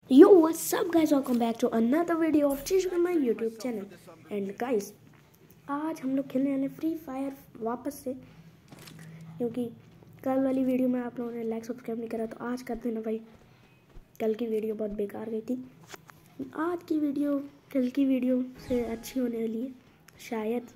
Yo, what's up guys? Welcome back to another video of Chish my YouTube channel. And guys, आज हम लोग खेलने वाले free fire वापस से, क्योंकि कल वाली वीडियो में आप लोगों ने लाइक सब्सक्राइब नहीं करा, तो आज कर देना भाई। कल की वीडियो बहुत बेकार गई थी। आज की वीडियो कल की वीडियो से अच्छी होने वाली है शायद।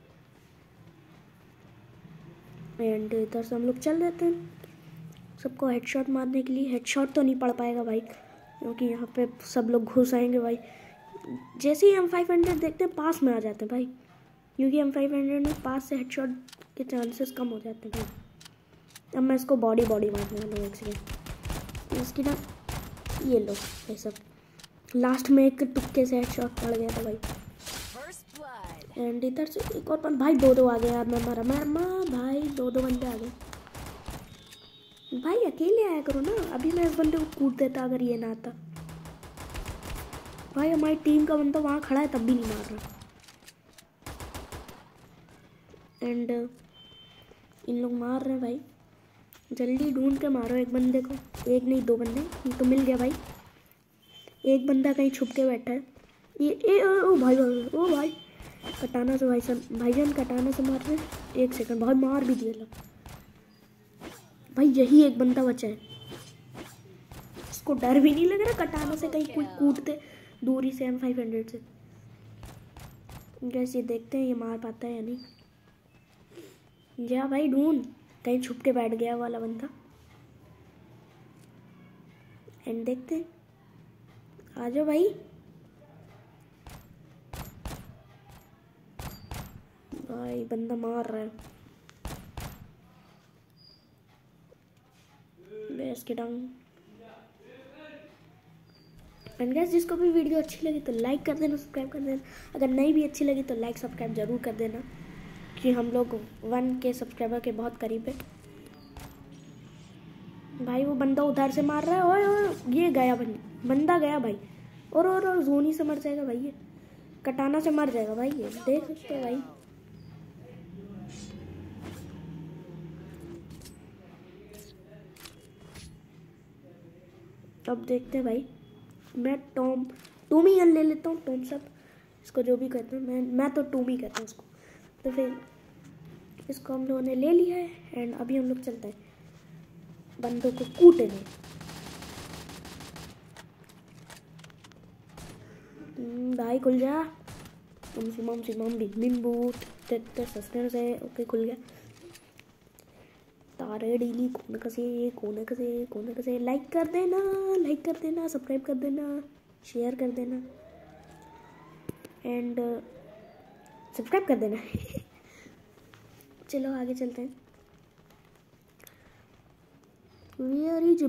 एंड इधर से हम लोग चल देते हैं सबको हेडशॉट मारने के लिए। हेडशॉट तो नहीं पड़ पाएगा भाई, क्योंकि यहाँ पे सब लोग घुस आएंगे भाई। जैसे ही M500 देखते हैं पास में आ जाते हैं भाई, क्योंकि M500 में पास से हेडशॉट के चांसेस कम हो जाते हैं भाई। अब मैं इसको बॉडी मारने वाला हूँ। एक सेकेंड, इसकी ना ये लो भाई सब। लास्ट में एक तुक्के से हेडशॉट पड़ गया था भाई। एंड इधर से एक और भाई दो आ गए यार। मैं मारा भाई, दो बंदे आ गए भाई। अकेले आया करो ना। अभी मैं इस बंदे को कूद देता अगर ये ना आता भाई। हमारी टीम का बंदा वहाँ खड़ा है तब भी नहीं मार रहा। एंड इन लोग मार रहे हैं भाई। जल्दी ढूंढ के मारो एक बंदे को। एक नहीं दो बंदे तो मिल गया भाई। एक बंदा कहीं छुप के बैठा है। ये ओ भाई कटाना से भाईजान कटाना से मार रहे हैं। एक सेकंड भाई, मार भी दिया भाई। यही एक बंदा बचा है, इसको डर भी नहीं लग रहा कटाना से कहीं कोई कूदते दूरी से M500 से। जैसे देखते हैं ये मार पाता है या नहीं। जा भाई ढूंढ, कहीं छुप के बैठ गया वाला बंदा। एंड देखते हैं, आ जाओ भाई। भाई बंदा मार रहा है इसके टांग। एंड गाइस, जिसको भी वीडियो अच्छी लगी तो लाइक कर देना, सब्सक्राइब कर देना। अगर नहीं भी अच्छी लगी तो लाइक सब्सक्राइब जरूर कर देना, कि हम लोग 1K सब्सक्राइबर के बहुत करीब है भाई। वो बंदा उधर से मार रहा है। ओए ये गया बंदा गया भाई। और जोनी से मर जाएगा भाई। ये कटाना से मर जाएगा भाई। ये देख सकते हैं भाई। अब देखते हैं भाई। मैं टॉमी गन ले लेता हूँ। टॉम सब इसको जो भी कहते हैं, मैं तो टॉमी कहता हूँ उसको। तो फिर इसको हम लोगों ने ले लिया है। एंड अभी हम लोग चलते हैं बंदों को कूटने। भाई खुल जा। सस्ते से ओके खुल गया। तारे डीली कोने कसे लाइक कर देना, सब्सक्राइब कर देना, शेयर कर देना एंड सब्सक्राइब कर देना। चलो आगे चलते हैं। वेयर इज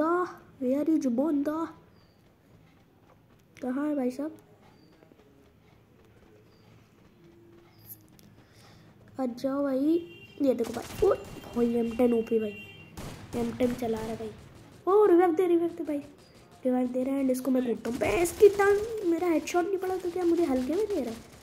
बंदा कहाँ है भाई साहब? आ जाओ भाई। ये देखो भाई, भाई M10 OP भाई। M10 चला रहा है भाई। ओ रिवाइव दे भाई। रिवाइव दे रहा है। एंड इसको मैं कूदता हूँ। इसकी टांग, मेरा हेडशॉट नहीं पड़ा तो क्या मुझे हल्के में दे रहा है?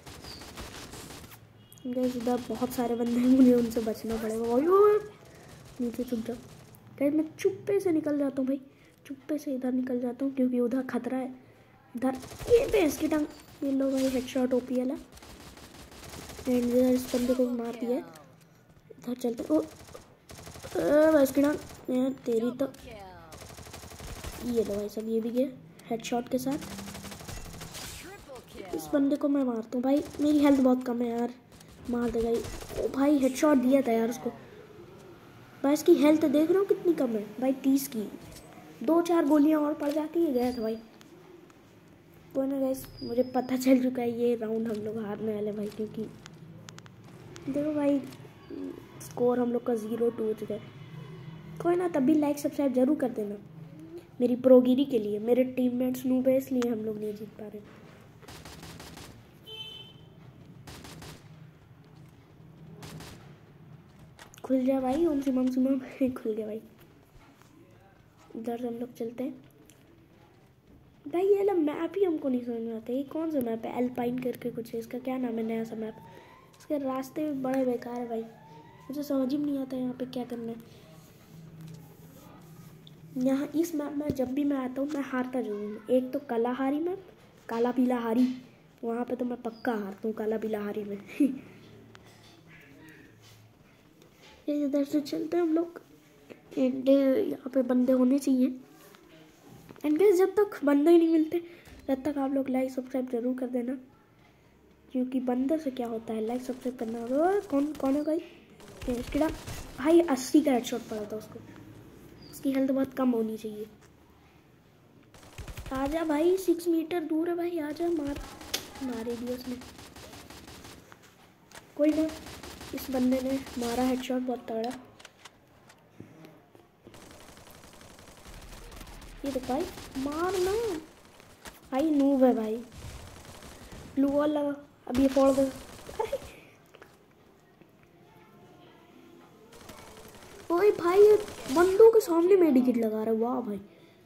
गाइस इधर बहुत सारे बंदे हैं, मुझे उनसे बचना पड़ेगा भाई। नीचे छुप जाओ गाइस। मैं चुप्पे से निकल जाता हूँ भाई। चुप्पे से इधर निकल जाता हूँ, क्योंकि उधर खतरा है। इधर ये इसकी टांग। ये लो भाई हेडशॉट OP वाला। एंड इधर इस बंदे को मार दिया। इधर चलते। ओ इसकी टांग तेरी तो। ये लो भाई सब, ये भी गया हेडशॉट के साथ। इस बंदे को मैं मारता हूँ भाई। मेरी हेल्थ बहुत कम है यार। मार देगा ये। ओ भाई हेडशॉट दिया था यार उसको भाई। इसकी हेल्थ देख रहे हो कितनी कम है भाई, 30 की। 2-4 गोलियां और पड़ जाती है गया था भाई। कोई ना गाइस, मुझे पता चल चुका है ये राउंड हम लोग हारने वाले भाई। क्योंकि देखो भाई, स्कोर हम लोग का 0-2 हो चुका है। कोई ना, तब भी लाइक सब्सक्राइब जरूर कर देना मेरी प्रोगिरी के लिए। मेरे टीममेट्स नूब है इसलिए हम लोग नहीं जीत पा रहे। खुल जा भाई। ओम सिमम खुल गया भाई। इधर से हम लोग चलते हैं भाई। ये वाला मैप ही हमको नहीं समझ में आता। ये कौन सा मैप है? एल्पाइन करके कुछ है, इसका क्या नाम है? नया सा मैप। इसके रास्ते भी बड़े बेकार है भाई। मुझे समझ ही नहीं आता यहाँ पे क्या करना है। यहाँ इस मैप में जब भी मैं आता हूँ मैं हारता जरूर हूँ। एक तो कालाहारी मैप, काला पीला हारी, वहाँ पे तो मैं पक्का हारता हूँ काला पीला हारी में। ये इधर से चलते हैं हम लोग। एंड यहाँ पे बंदे होने चाहिए। एंड गाइस जब तक बंदे ही नहीं मिलते तब तक आप लोग लाइक सब्सक्राइब जरूर कर देना, क्योंकि बंदे से क्या होता है, लाइक सब्सक्राइब करना होगा। कौन है गाइस? इसके भाई 80 का हेडशॉट पड़ा था उसको। उसकी हेल्थ बहुत कम होनी चाहिए। आजा भाई, 6 मीटर दूर है भाई, आजा। मारे दिया उसने। कोई ना, इस बंदे ने मारा हेडशॉट बहुत तगड़ा। ये देख भाई, मार ना भाई, नूब है भाई। ब्लू वॉल लगा, अब ये फोड़ दे। ओए भाई, बंदों के सामने मेडिकेट लगा रहा है, वाह भाई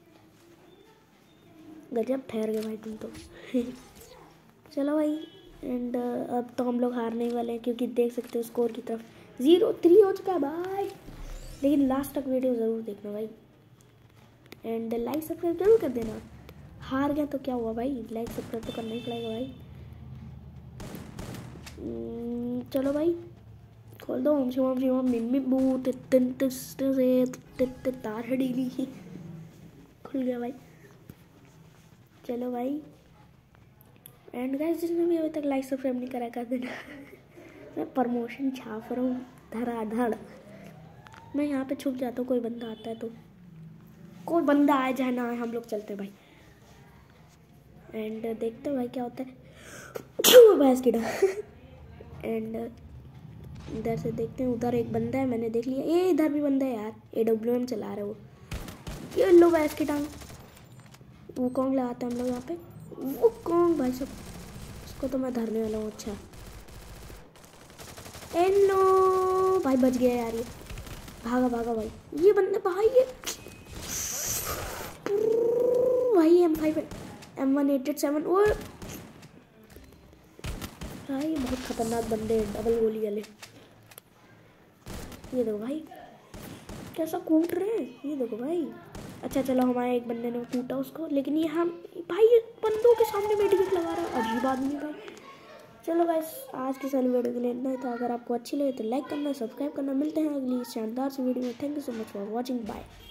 गजब ठहर गए भाई तुम तो। चलो भाई, एंड अब तो हम लोग हारने वाले हैं, क्योंकि देख सकते हो स्कोर की तरफ 0-3 हो चुका है भाई। लेकिन लास्ट तक वीडियो ज़रूर देखना भाई, एंड लाइक सब्सक्राइब जरूर कर देना। हार गया तो क्या हुआ भाई, लाइक सब्सक्राइब तो करना ही पड़ेगा भाई। चलो भाई, खोल दो। ओम शिवम शिवम निम्मी बू तिन तार हड़ीली। खुल गया भाई। चलो भाई, एंड गाइस जिसने भी अभी तक लाइक सब्सक्राइब नहीं करा कर देना। मैं प्रमोशन छाप रहा हूँ धड़ाधड़। मैं यहाँ पे छुप जाता हूँ, कोई बंदा आता है तो। कोई बंदा आए चाहे ना आए, हम लोग चलते हैं भाई। एंड देखते हैं भाई क्या होता है। भैंस की डाल। एंड इधर से देखते हैं, उधर एक बंदा है, मैंने देख लिया। ये इधर भी बंदा है यार, AWM चला रहे वो। ये लो भैंस की टांग। वो कौन लगाता है हम लोग यहाँ पे, वो कौन भाई सब। उसको तो मैं धरने वाला हूँ। अच्छा एनो भाई, बच गया यार ये। भागा भागा भाई, ये बंदे भाई, ये भाई M5 M187। वो भाई बहुत खतरनाक बंदे, डबल गोली वाले। ये देखो भाई कैसा कूट रहे हैं, ये देखो भाई। अच्छा चलो, हमारे एक बंदे ने कूटा उसको, लेकिन ये हम भाई ये बंदों के सामने मेडिकेट लगा रहा है, अजीब आदमी भाई। चलो गाइस, आज की सारी वीडियो के लिए इतना ही था। अगर आपको अच्छी लगे तो लाइक करना, सब्सक्राइब करना। मिलते हैं अगली शानदार सी वीडियो में। Thank you so much for watching, bye.